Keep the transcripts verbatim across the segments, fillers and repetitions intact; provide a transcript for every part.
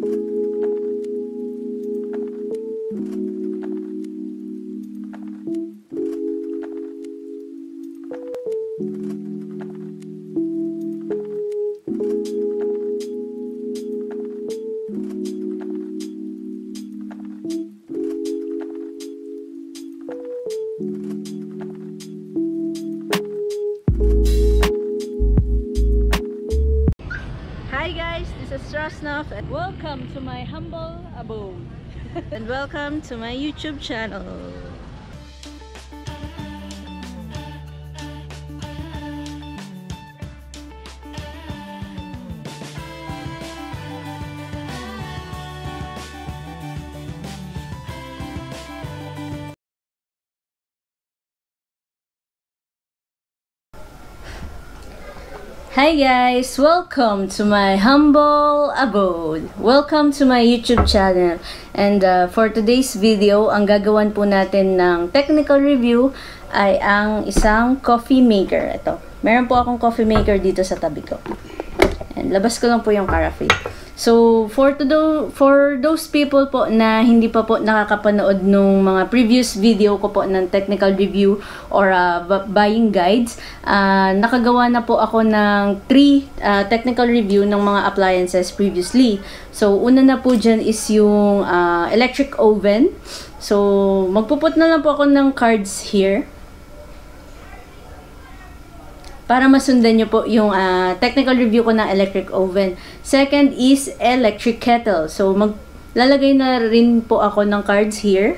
Hi guys, this is Rosnov and welcome to my humble abode and welcome to my YouTube channel. Hi guys! Welcome to my humble abode. Welcome to my YouTube channel. And uh, for today's video, ang gagawan po natin ng technical review ay ang isang coffee maker. Ito. Meron po akong coffee maker dito sa tabi ko. And labas ko lang po yung carafe. So, for to do, for those people po na hindi pa po nakakapanood nung mga previous video ko po ng technical review or uh, buying guides, uh, nakagawa na po ako ng three uh, technical review ng mga appliances previously. So, una na po dyan is yung uh, electric oven. So, magpuput na lang po ako ng cards here para masundan nyo po yung uh, technical review ko ng electric oven. Second is electric kettle. So, maglalagay na rin po ako ng cards here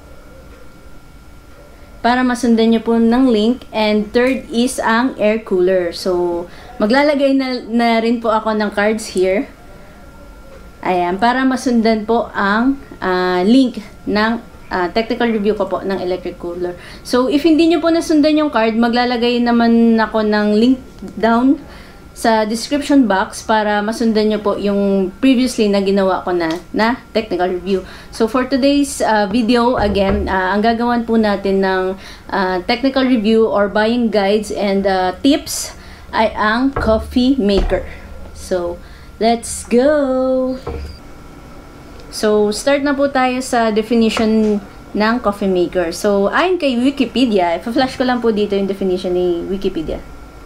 para masundan nyo po ng link. And third is ang air cooler. So, maglalagay na, na rin po ako ng cards here. Ayan, para masundan po ang uh, link ng Uh, technical review ko po ng electric cooler. So, if hindi nyo po nasundan yung card, maglalagay naman ako ng link down sa description box para masundan nyo po yung previously na ginawa ko na, na technical review. So, for today's uh, video, again, uh, ang gagawan po natin ng uh, technical review or buying guides and uh, tips ay ang coffee maker. So, let's go! So, start na po tayo sa definition ng coffee maker. So, ayon kay Wikipedia, i-flash ko lang po dito yung definition ni Wikipedia.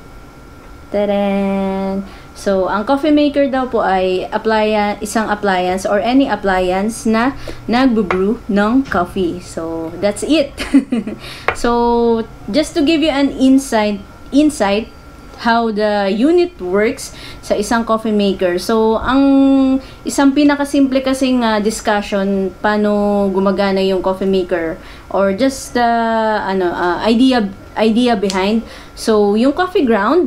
Tadaan! So, ang coffee maker daw po ay appliance, isang appliance or any appliance na nagbo-brew ng coffee. So, that's it. So, just to give you an insight, insight how the unit works sa isang coffee maker. So, ang isang pinakasimple kasing uh, discussion paano gumagana yung coffee maker or just the uh, ano uh, idea idea behind. So, yung coffee ground,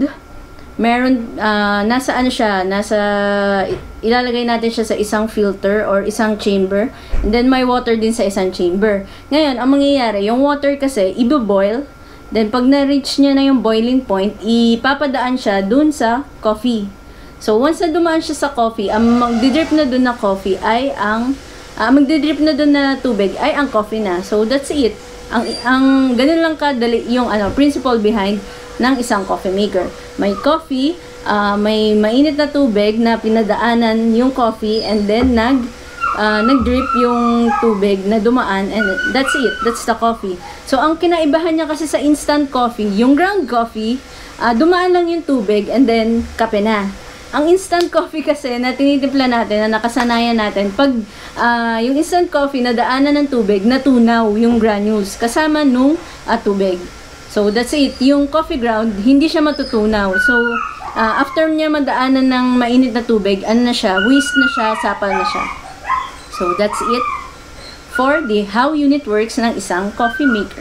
meron uh, nasa ano siya, nasa ilalagay natin siya sa isang filter or isang chamber. And then may water din sa isang chamber. Ngayon, ang mangyayari, yung water kasi ibo-boil. Then, pag na-reach niya na yung boiling point, ipapadaan siya dun sa coffee. So, once na dumaan siya sa coffee, ang magdidrip na dun na coffee ay ang, uh, magdidrip na dun na tubig ay ang coffee na. So, that's it. Ang, ang ganun lang kadali yung ano, principle behind ng isang coffee maker. May coffee, uh, may mainit na tubig na pinadaanan yung coffee and then nag Uh, nag-drip yung tubig na dumaan and that's it. That's the coffee. So, ang kinaibahan niya kasi sa instant coffee, yung ground coffee, uh, dumaan lang yung tubig and then kape na. Ang instant coffee kasi na tinitimpla natin, na nakasanayan natin, pag uh, yung instant coffee na daanan ng tubig, natunaw yung granules kasama nung uh, tubig. So, that's it. Yung coffee ground, hindi siya matutunaw. So, uh, after niya madaanan ng mainit na tubig, ano na siya, whisk na siya, sapal na siya. So, that's it for the how unit works ng isang coffee maker.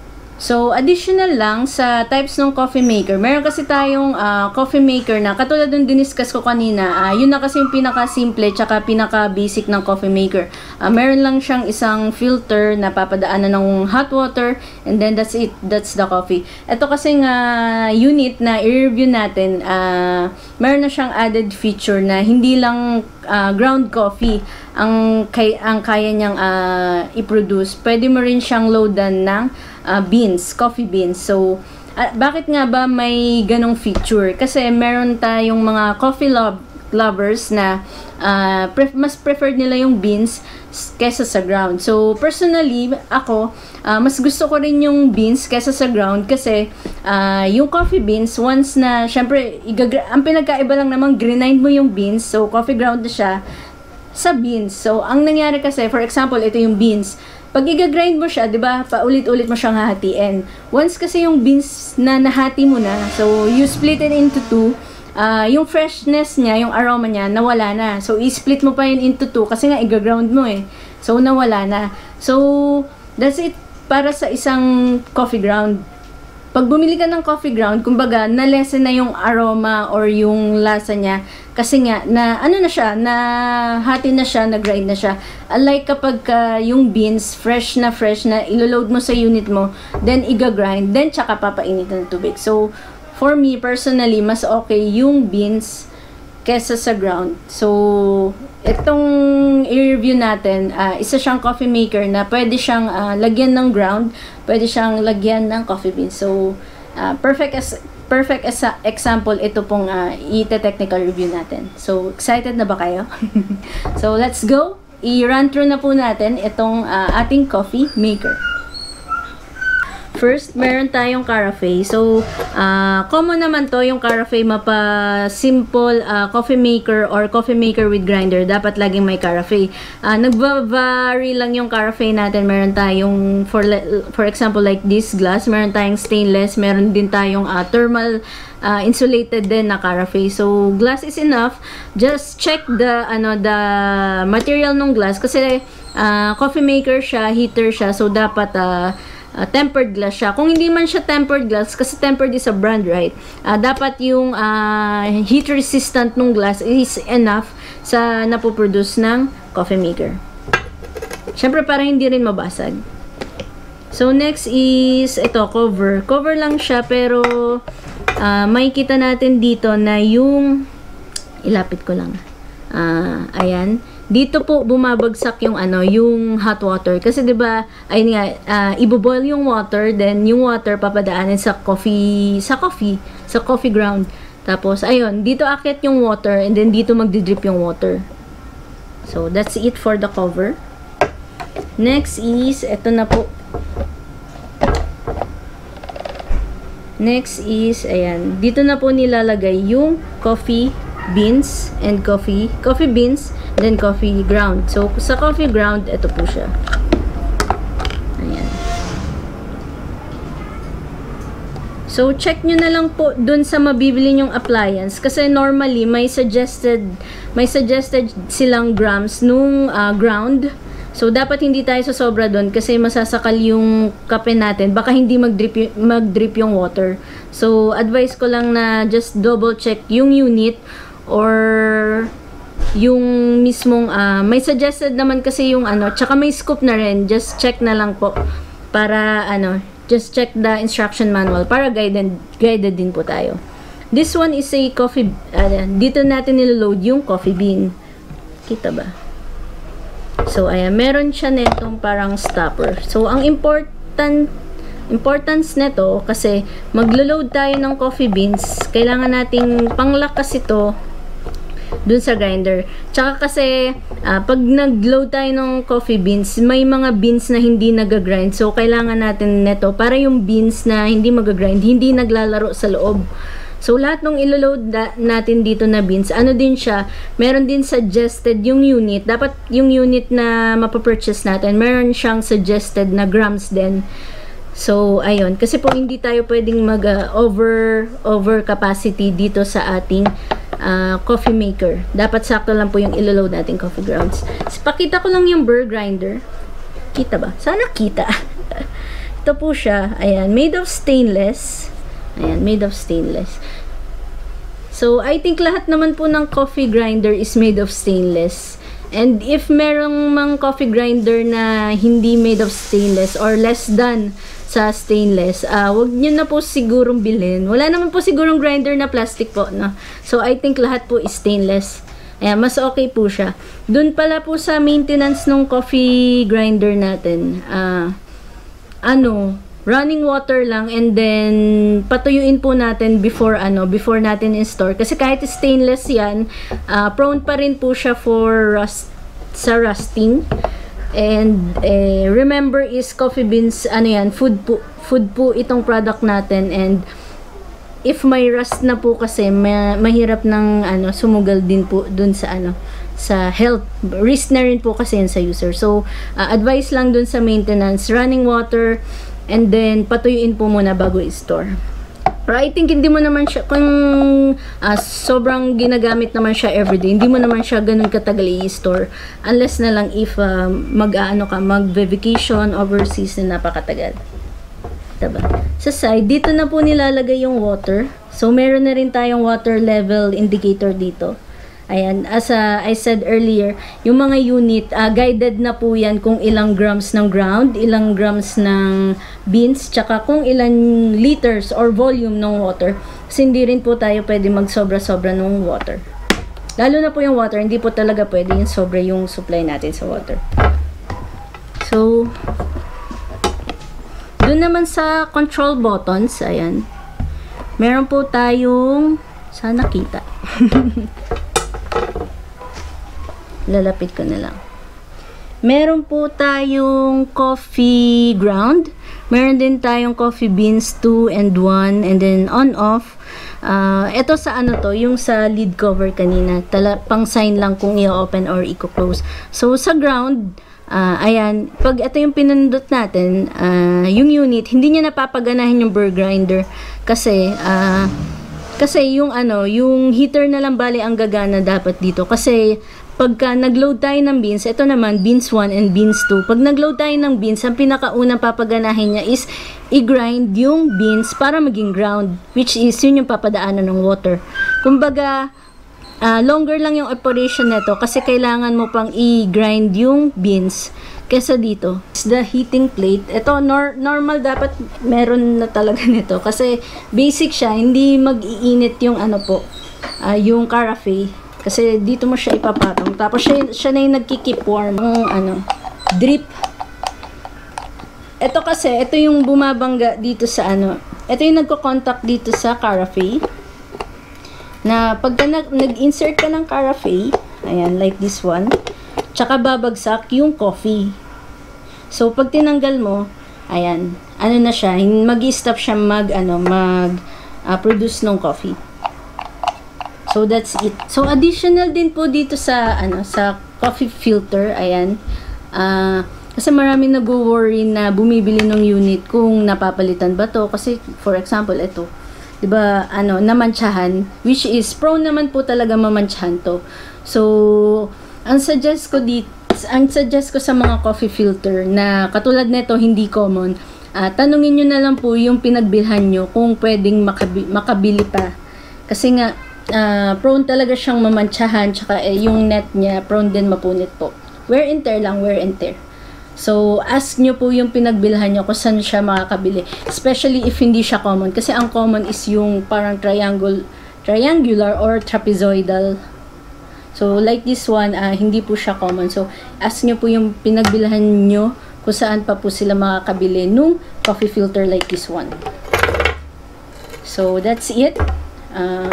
So, additional lang sa types ng coffee maker. Meron kasi tayong uh, coffee maker na katulad ng diniscuss ko kanina. Uh, yun na kasi yung pinaka-simple tsaka pinaka-basic ng coffee maker. Uh, meron lang siyang isang filter na papadaanan ng hot water and then that's it. That's the coffee. Ito kasing uh, unit na i-review natin, uh, meron na siyang added feature na hindi lang uh, ground coffee ang, kay, ang kaya niyang uh, i-produce. Pwede mo rin siyang loadan ng Uh, beans, coffee beans. So, uh, bakit nga ba may ganong feature? Kasi meron tayong mga coffee love, lovers na uh, pref mas preferred nila yung beans kesa sa ground. So, personally, ako, uh, mas gusto ko rin yung beans kesa sa ground kasi uh, yung coffee beans, once na, syempre, ang pinagkaiba lang naman, grind mo yung beans, so coffee ground na siya sa beans. So, ang nangyari kasi, for example, ito yung beans. Pag i-grind mo siya, 'di ba? Paulit-ulit mo siyang hahatiin. Once kasi yung beans na nahati mo na, so you split it into two, uh, yung freshness niya, yung aroma niya, nawala na. So, i-split mo pa yun into two kasi nga i-ground mo eh. So, nawala na. So, that's it para sa isang coffee ground. Pag bumili ka ng coffee ground, kumbaga, na-lessen na yung aroma or yung lasa niya. Kasi nga, na, ano na siya, na hati na siya, na-grind na siya. Unlike kapag uh, yung beans, fresh na fresh na, iloload mo sa unit mo, then iga-grind, then tsaka papainitan ng tubig. So, for me, personally, mas okay yung beans kesa sa ground. So, itong i-review natin, uh, isa siyang coffee maker na pwede siyang uh, lagyan ng ground, pwede siyang lagyan ng coffee beans. So, uh, perfect as perfect as example ito pong uh, i-technical review natin. So, excited na ba kayo? So, let's go. I-run through na po natin itong uh, ating coffee maker. First, meron tayong Carafe. So, uh, common naman to yung Carafe, mapa simple uh, coffee maker or coffee maker with grinder. Dapat laging may Carafe. Uh, Nagva-vary lang yung Carafe natin. Meron tayong, for, for example, like this glass, meron tayong stainless, meron din tayong uh, thermal uh, insulated din na Carafe. So, glass is enough. Just check the, ano, the material ng glass kasi uh, coffee maker siya, heater siya. So, dapat, uh, Uh, tempered glass siya. Kung hindi man siya tempered glass, kasi tempered is a brand, right? Uh, dapat yung uh, heat resistant ng glass is enough sa napoproduce ng coffee maker. Siyempre, para hindi rin mabasag. So, next is, ito, cover. Cover lang siya, pero uh, makikita natin dito na yung, ilapit ko lang. Uh, ayan. Dito po bumabagsak yung ano, yung hot water kasi 'di ba, ay nga uh, ibo-boil yung water, then yung water papadaanin sa coffee, sa coffee, sa coffee ground. Tapos ayun, dito akit yung water and then dito magdi-drip yung water. So that's it for the cover. Next is eto na po. Next is ayan, dito na po nilalagay yung coffee beans and coffee, coffee beans, then coffee ground. So, sa coffee ground, ito po siya. Ayan. So, check nyo na lang po dun sa mabibili nyong appliance. Kasi normally, may suggested, may suggested silang grams nung uh, ground. So, dapat hindi tayo sasobra dun kasi masasakal yung kape natin. Baka hindi mag-drip, mag-drip yung water. So, advice ko lang na just double check yung unit or yung mismong uh, may suggested naman kasi yung ano, tsaka may scoop na rin, just check na lang po para ano, just check the instruction manual para guided, guided din po tayo. This one is a coffee, uh, dito natin niloload yung coffee bean, kita ba? So ayan, meron siya netong parang stopper. So ang important importance nito kasi maglo-load tayo ng coffee beans, kailangan nating panglakas ito dun sa grinder. Tsaka kasi uh, pag nag-load tayo ng coffee beans, may mga beans na hindi nag-grind. So kailangan natin nito para yung beans na hindi mag-grind, hindi naglalaro sa loob. So lahat ng ilo-load natin dito na beans, ano din siya, meron din suggested yung unit. Dapat yung unit na mapapurchase natin, meron siyang suggested na grams din. So, ayun. Kasi po hindi tayo pwedeng mag uh, over, over capacity dito sa ating Uh, coffee maker. Dapat sakto lang po yung ilo-load natin coffee grounds. So, pakita ko lang yung burr grinder. Kita ba? Sana kita. Ito po siya. Ayan. Made of stainless. Ayan. Made of stainless. So, I think lahat naman po ng coffee grinder is made of stainless. And if merong mang coffee grinder na hindi made of stainless or less than sa stainless, uh, wag nyo na po sigurong bilhin. Wala naman po sigurong grinder na plastic po, no? So, I think lahat po is stainless. Ayan, mas okay po siya. Doon pala po sa maintenance ng coffee grinder natin, uh, ano, running water lang, and then patuyuin po natin before ano, before natin in-store. Kasi kahit stainless yan, uh, prone pa rin po siya for rust, sa rusting. And eh, remember is coffee beans, ano yan, food po, food po itong product natin, and if may rust na po kasi ma mahirap ng ano, sumugal din po dun sa ano, sa health. Risk na rin po kasi yan sa user. So uh, advice lang dun sa maintenance, running water, and then patuyuin po muna bago i-store. Pero I think hindi mo naman siya, kung uh, sobrang ginagamit naman siya everyday, hindi mo naman siya ganun katagal i-store. Unless na lang if uh, mag-ano ka, mag-vacation overseas na napakatagal. Diba? Sa side, dito na po nilalagay yung water. So, meron na rin tayong water level indicator dito. Ayan, as uh, I said earlier, yung mga unit, uh, guided na po yan kung ilang grams ng ground, ilang grams ng beans, tsaka kung ilang liters or volume ng water. Kasi hindi rin po tayo pwede magsobra-sobra ng water. Lalo na po yung water, hindi po talaga pwede yung sobra yung supply natin sa water. So, doon naman sa control buttons, ayan, meron po tayong, sana kita. Lalapit ko na lang. Meron po tayong coffee ground. Meron din tayong coffee beans two and one, and then on off. Uh, ito sa ano to, yung sa lid cover kanina. Tala, pang sign lang kung i-open or i-close. So sa ground, uh, ayan, pag ito yung pinindot natin, uh, yung unit, hindi niya napapaganahin yung burr grinder kasi uh, kasi yung ano, yung heater na lang bali ang gagana dapat dito kasi pagka nag-load tayo ng beans, ito naman, beans one and beans two. Pag nag-load tayo ng beans, ang pinakaunang papaganahin niya is i-grind yung beans para maging ground, which is yun yung papadaanan ng water. Kumbaga, uh, longer lang yung operation nito kasi kailangan mo pang i-grind yung beans kesa dito. It's the heating plate. Ito, nor normal dapat meron na talaga nito kasi basic siya, hindi mag-iinit yung ano po, uh, yung carafe. Kasi dito mo siya ipapatong. Tapos siya, siya na yung nagkikip warm. Yung ano, drip. Ito kasi, ito yung bumabangga dito sa ano. Ito yung nagko-contact dito sa carafe. Na pagka nag-insert ka ng carafe, ayan, like this one, tsaka babagsak yung coffee. So, pag tinanggal mo, ayan, ano na siya, mag-i-stop siya mag, ano, mag, uh, produce ng coffee. So that's it. So additional din po dito sa ano sa coffee filter, ayan. Uh, kasi maraming nag-worry na bumibili ng unit kung napapalitan ba to kasi for example ito, 'di ba, ano, namantsahan, which is prone naman po talaga mamantsahan to. So ang suggest ko dito, ang suggest ko sa mga coffee filter na katulad nito hindi common, uh, tanungin niyo na lang po yung pinagbilhan niyo kung pwedeng makabi makabili pa. Kasi nga Uh, prone talaga siyang mamantsahan, tsaka eh, yung net niya prone din mapunit po. Wear and tear lang, wear and tear. So ask nyo po yung pinagbilhan nyo kung saan siya makakabili, especially if hindi siya common kasi ang common is yung parang triangle triangular or trapezoidal. So like this one, uh, hindi po siya common. So ask nyo po yung pinagbilhan nyo kung saan pa po sila makakabili nung coffee filter like this one. So that's it. uh,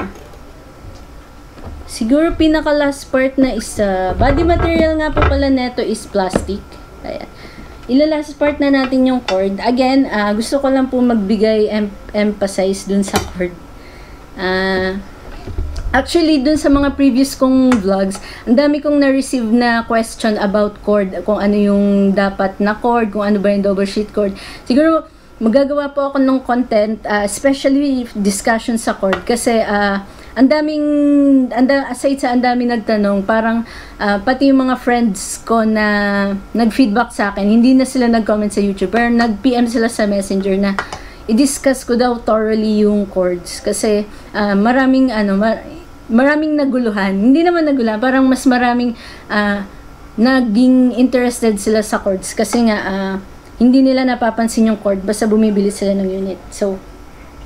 Siguro pinaka last part na is uh, body material nga po pala neto is plastic. Ayan. Ila-last part na natin yung cord. Again, uh, gusto ko lang po magbigay em emphasize dun sa cord. Uh, actually, dun sa mga previous kong vlogs, ang dami kong na-receive na question about cord. Kung ano yung dapat na cord, kung ano ba yung double sheet cord. Siguro, magagawa po ako ng content, uh, especially discussion sa cord. Kasi, uh, ang daming, anda, aside sa ang daming nagtanong, parang uh, pati yung mga friends ko na nag-feedback sa akin, hindi na sila nag-comment sa YouTube, pero nag-P M sila sa Messenger na i-discuss ko daw thoroughly yung chords. Kasi uh, maraming, ano, mar maraming naguluhan. Hindi naman naguluhan, parang mas maraming uh, naging interested sila sa chords. Kasi nga, uh, hindi nila napapansin yung chord, basta bumibili sila ng unit. So,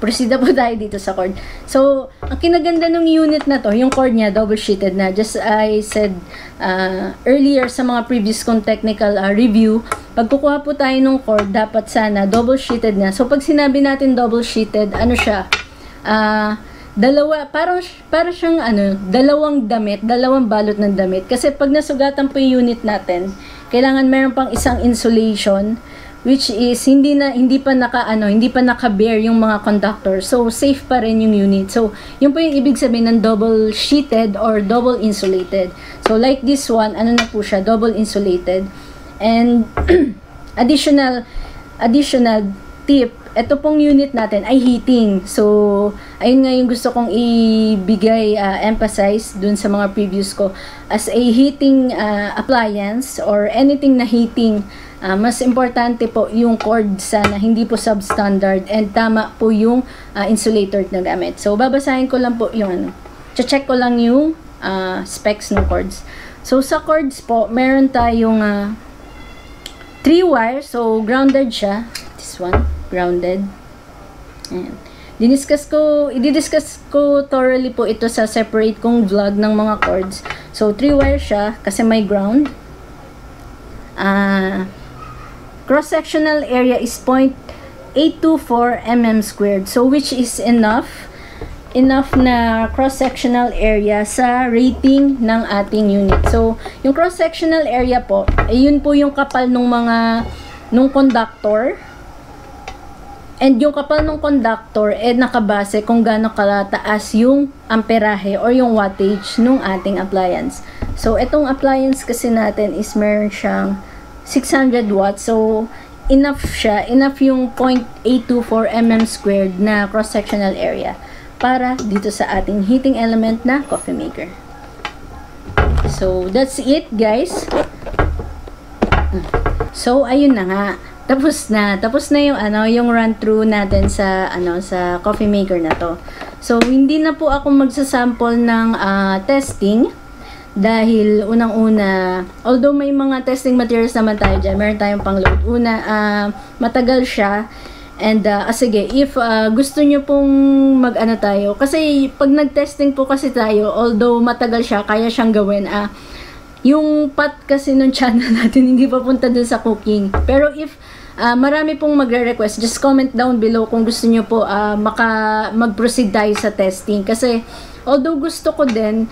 proceed na po tayo dito sa cord. So, ang kinaganda ng unit na to, yung cord niya, double sheeted na. Just I said uh, earlier sa mga previous kong technical uh, review, pag kukuha po tayo ng cord, dapat sana double sheeted na. So, pag sinabi natin double sheeted, ano siya? Ah... Uh, Dalawa, parang, parang siyang ano, dalawang damit, dalawang balot ng damit. Kasi pag nasugatan po yung unit natin, kailangan meron pang isang insulation, which is hindi na hindi pa naka ano, hindi pa naka-bear yung mga conductor. So safe pa rin yung unit. So yun po yung ibig sabihin ng double sheeted or double insulated. So like this one, ano na po siya, double insulated. And additional additional tip, ito pong unit natin ay heating. So, ayun nga yung gusto kong ibigay, uh, emphasize dun sa mga previous ko. As a heating uh, appliance or anything na heating, uh, mas importante po yung cord sana, hindi po substandard, and tama po yung uh, insulator na gamit. So, babasahin ko lang po yung ano. Check ko lang yung uh, specs ng cords. So, sa cords po, meron tayong uh, three wires. So, grounded siya. This one. Grounded. Ayan. Diniscuss ko, i-discuss ko thoroughly po ito sa separate kong vlog ng mga cords. So, three wire siya kasi may ground. Uh, cross-sectional area is zero point eight two four millimeters squared. So, which is enough enough na cross-sectional area sa rating ng ating unit. So, yung cross-sectional area po, ayun po yung kapal ng mga nung conductor. And yung kapal ng conductor, eh, nakabase kung gaano kalataas yung amperahe or yung wattage ng ating appliance. So, itong appliance kasi natin is meron siyang six hundred watts. So, enough siya. Enough yung zero point eight two four millimeters squared na cross-sectional area para dito sa ating heating element na coffee maker. So, that's it, guys. So, ayun na nga. Tapos na, tapos na yung ano, yung run through natin sa ano sa coffee maker na to. So hindi na po ako magsasample ng uh, testing dahil unang-una, although may mga testing materials naman tayo diyan, meron tayong pang-load. Una, uh, matagal siya. And uh, ah, sige, if uh, gusto nyo pong mag-ano tayo, kasi pag nag-testing po kasi tayo, although matagal siya, kaya siyang gawin. Ah, uh, yung pot kasi nung channel natin hindi pa punta dun sa cooking. Pero if uh, marami pong magre-request, just comment down below kung gusto nyo po uh, maka mag-proceed tayo sa testing. Kasi although gusto ko din,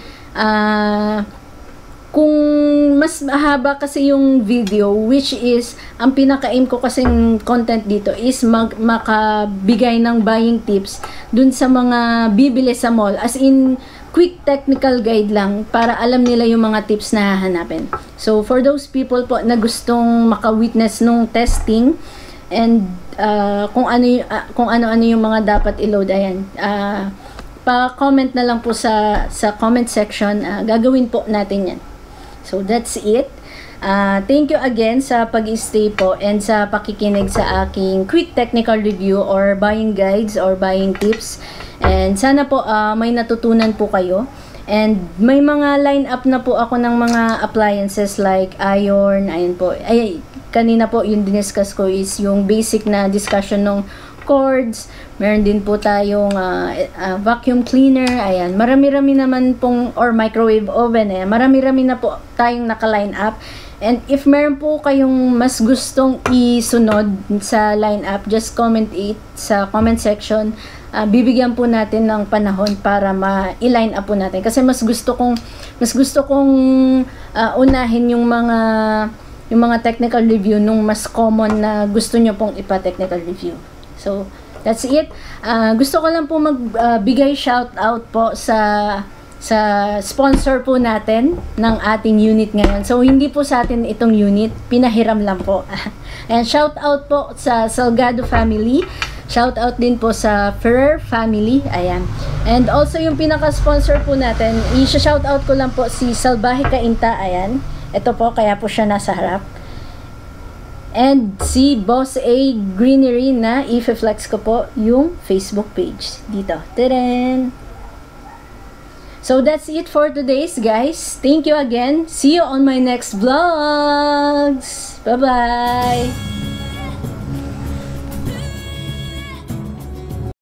uh, kung mas mahaba kasi yung video, which is ang pinaka-aim ko kasing content dito is mag makabigay ng buying tips dun sa mga bibili sa mall, as in quick technical guide lang para alam nila yung mga tips na hahanapin. So for those people po na gustong maka-witness nung testing and uh, kung ano uh, kung ano-ano yung mga dapat i-load, ayan, uh, pa-comment na lang po sa sa comment section, uh, gagawin po natin yan. So that's it. Uh, thank you again sa pag-stay po and sa pakikinig sa aking quick technical review or buying guides or buying tips. And sana po uh, may natutunan po kayo. And may mga line up na po ako ng mga appliances like iron, ayun po. Ay, kanina po yung diniscuss ko is yung basic na discussion ng cords. Meron din po tayong uh, uh, vacuum cleaner. Ayan, marami-rami naman pong, or microwave oven, eh. Marami-rami na po tayong naka-line up. And if meron po kayong mas gustong isunod sa line up, just comment it sa comment section. Uh, bibigyan po natin ng panahon para ma-line up po natin. Kasi mas gusto kong mas gusto kong uh, unahin yung mga yung mga technical review nung mas common na gusto nyo pong ipa-technical review. So, that's it. Uh, gusto ko lang po magbigay uh, shout out po sa sa sponsor po natin ng ating unit ngayon. So, hindi po sa atin itong unit, pinahiram lang po. And shout out po sa Salgado family. Shout out din po sa Ferrer family. Ayan. And also yung pinaka-sponsor po natin, i-shout out ko lang po si Salbahe Kainta. Ayan. Ito po, kaya po siya nasa harap. And si Boss A Greenery na i-flex ko po yung Facebook page. Dito. Tadaan! So that's it for today's, guys. Thank you again. See you on my next vlogs. Bye-bye!